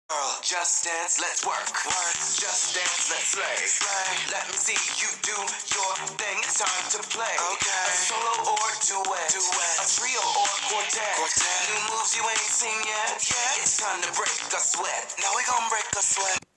Girl, just dance, let's work. Just dance, let's slay. Let me see you do your thing. It's time to play. Okay. A solo or duet. A trio or quartet. New moves you ain't seen yet. It's time to break a sweat. Now we gon' break a sweat.